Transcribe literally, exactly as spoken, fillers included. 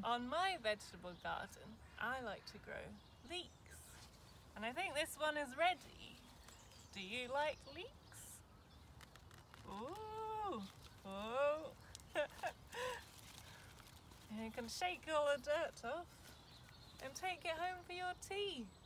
On my vegetable garden, I like to grow leeks. And I think this one is ready. Do you like leeks? Ooh, oh. You can shake all the dirt off and take it home for your tea.